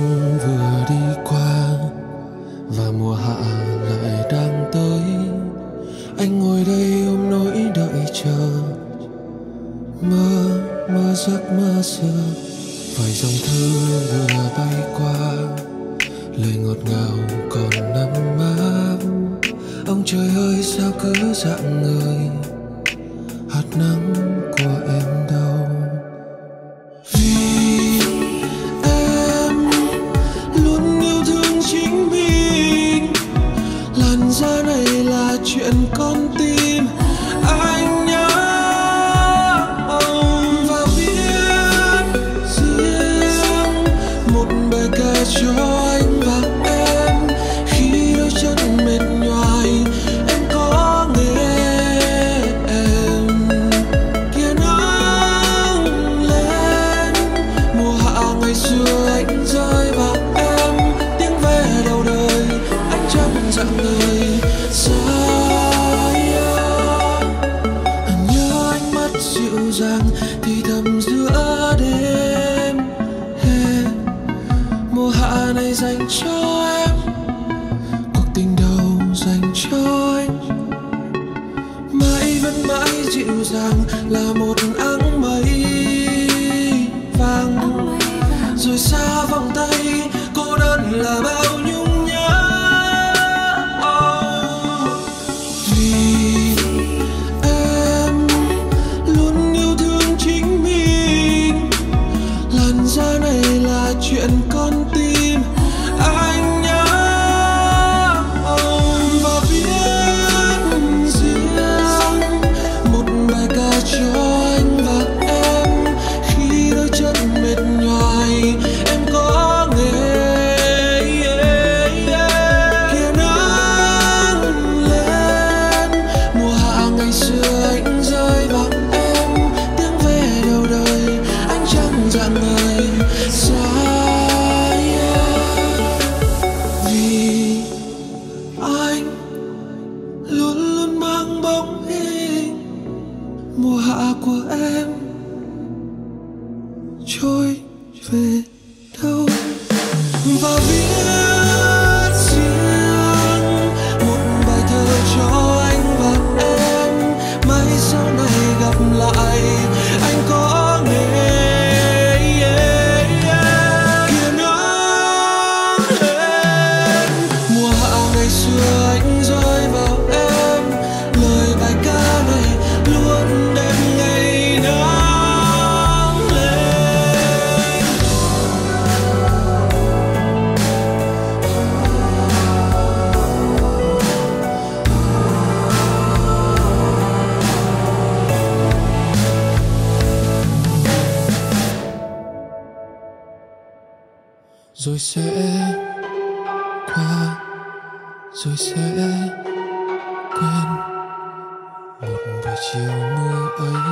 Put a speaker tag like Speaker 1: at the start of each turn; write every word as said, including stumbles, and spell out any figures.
Speaker 1: xuân vừa đi qua và mùa hạ lại đang tới. Anh ngồi đây ôm nỗi đợi chờ, mơ mơ giấc mơ xưa. Vài dòng thư vừa bay qua, lời ngọt ngào còn nắm áp. Ông trời ơi sao cứ dạng người, hạt nắng của em đâu. Vì em luôn yêu thương chính mình, làn da này là chuyện con tim anh nhớ. Và viết riêng một bài ca cho anh và em, khi đôi chân mệt nhoài em có nghe em. Kia nắng lên mùa hạ ngày xưa anh rơi vào em, tiếng ve đầu đời anh trong dạng người xa. Anh nhớ ánh mắt dịu dàng thì thầm giữa đêm. Hey, mùa hạ này dành cho em, cuộc tình đầu dành cho anh. Mãi vẫn mãi dịu dàng là một áng mây vàng, rồi xa vòng tay cô đơn là bao nhung nhớ. Oh, vì em luôn yêu thương chính mình, làn da này là chuyện con tim anh nhớ. Oh, và viết riêng một bài ca cho anh và em, khi đôi chân mệt nhoài em có nghe. Kia nắng lên mùa hạ ngày xưa anh rơi vào em, tiếng ve đầu đời anh chẳng dạng người xa. Vì anh luôn luôn mang bóng hình mùa hạ của em trôi về đâu. Và viết riêng một bài thơ cho anh và em, mai sau này gặp lại anh có nghe. Kia nắng lên mùa hạ ngày xưa anh rơi vào em, lời bài ca này luôn đem ngày nắng lên. Rồi sẽ qua, rồi sẽ quên một buổi chiều mưa ấy.